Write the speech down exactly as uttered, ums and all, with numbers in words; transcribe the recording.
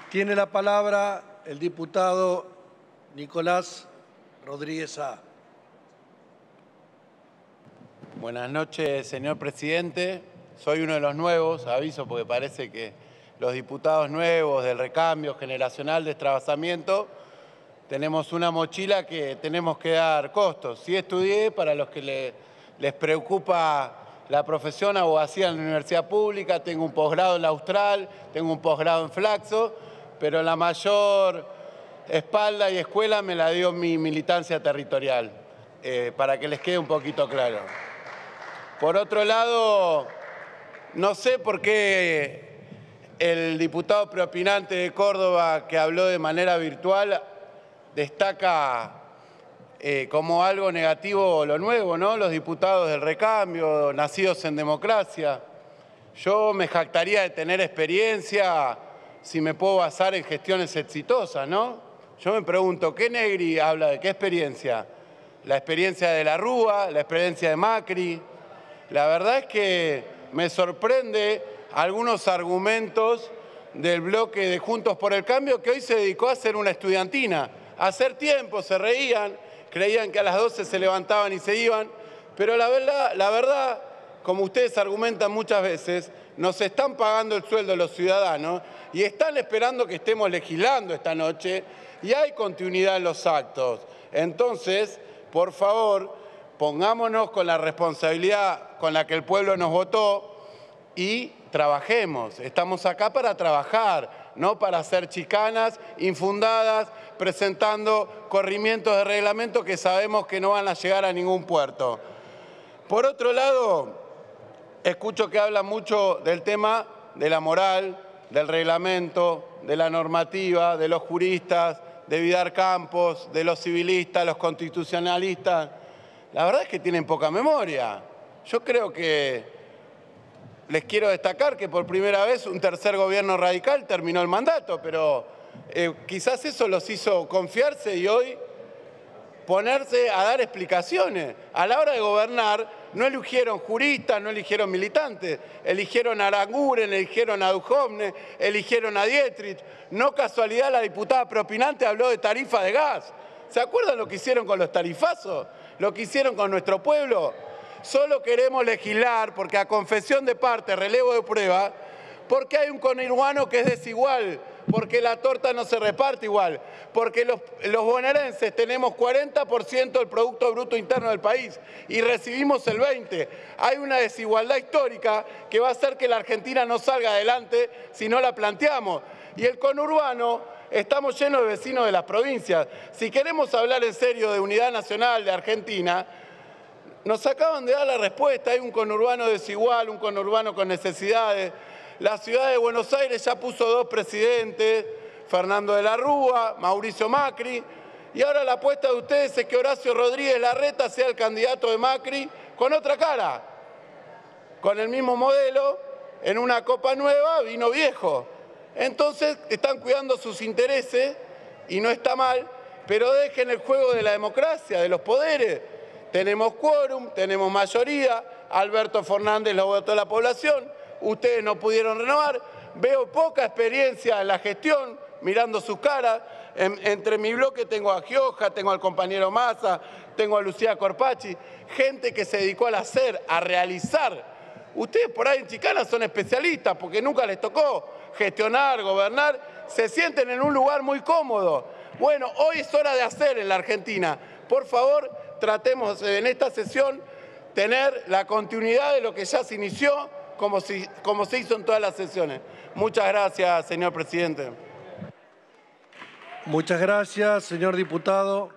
Tiene la palabra el diputado Nicolás Rodríguez A. Buenas noches, señor presidente. Soy uno de los nuevos, aviso porque parece que los diputados nuevos del recambio generacional, destrabazamiento, tenemos una mochila que tenemos que dar costos. Sí estudié, para los que le, les preocupa la profesión abogacía en la universidad pública, tengo un posgrado en la Austral, tengo un posgrado en Flaxo, pero la mayor espalda y escuela me la dio mi militancia territorial, eh, para que les quede un poquito claro. Por otro lado, no sé por qué el diputado preopinante de Córdoba, que habló de manera virtual, destaca eh, como algo negativo lo nuevo, ¿no? Los diputados del recambio, nacidos en democracia. Yo me jactaría de tener experiencia si me puedo basar en gestiones exitosas, ¿no? Yo me pregunto, ¿qué Negri habla de qué experiencia? ¿La experiencia de la Rúa? ¿La experiencia de Macri? La verdad es que me sorprende algunos argumentos del bloque de Juntos por el Cambio, que hoy se dedicó a hacer una estudiantina. A hacer tiempo, se reían, creían que a las doce se levantaban y se iban, pero la verdad, la verdad, como ustedes argumentan muchas veces, nos están pagando el sueldo los ciudadanos y están esperando que estemos legislando esta noche y hay continuidad en los actos. Entonces, por favor, pongámonos con la responsabilidad con la que el pueblo nos votó y trabajemos. Estamos acá para trabajar, no para hacer chicanas infundadas, presentando corrimientos de reglamento que sabemos que no van a llegar a ningún puerto. Por otro lado, escucho que habla mucho del tema de la moral, del reglamento, de la normativa, de los juristas, de Vidar Campos, de los civilistas, los constitucionalistas. La verdad es que tienen poca memoria. Yo creo que les quiero destacar que por primera vez un tercer gobierno radical terminó el mandato, pero eh, quizás eso los hizo confiarse y hoy ponerse a dar explicaciones. A la hora de gobernar no eligieron juristas, no eligieron militantes, eligieron a Aranguren, eligieron a Duhovne, eligieron a Dietrich. No casualidad la diputada preopinante habló de tarifa de gas. ¿Se acuerdan lo que hicieron con los tarifazos? ¿Lo que hicieron con nuestro pueblo? Solo queremos legislar porque a confesión de parte, relevo de prueba, porque hay un conurbano que es desigual, porque la torta no se reparte igual, porque los, los bonaerenses tenemos cuarenta por ciento del Producto Bruto Interno del país y recibimos el veinte por ciento. Hay una desigualdad histórica que va a hacer que la Argentina no salga adelante si no la planteamos. Y el conurbano, estamos llenos de vecinos de las provincias. Si queremos hablar en serio de unidad nacional de Argentina, nos acaban de dar la respuesta. Hay un conurbano desigual, un conurbano con necesidades. La ciudad de Buenos Aires ya puso dos presidentes, Fernando de la Rúa, Mauricio Macri, y ahora la apuesta de ustedes es que Horacio Rodríguez Larreta sea el candidato de Macri con otra cara, con el mismo modelo, en una copa nueva, vino viejo. Entonces están cuidando sus intereses y no está mal, pero dejen el juego de la democracia, de los poderes. Tenemos quórum, tenemos mayoría, Alberto Fernández lo votó la población, ustedes no pudieron renovar, veo poca experiencia en la gestión, mirando sus caras. En, entre mi bloque tengo a Gioja, tengo al compañero Massa, tengo a Lucía Corpacci, gente que se dedicó al hacer, a realizar. Ustedes por ahí en Chicana son especialistas porque nunca les tocó gestionar, gobernar, se sienten en un lugar muy cómodo. Bueno, hoy es hora de hacer en la Argentina. Por favor, tratemos en esta sesión tener la continuidad de lo que ya se inició, como, si, como se hizo en todas las sesiones. Muchas gracias, señor presidente. Muchas gracias, señor diputado.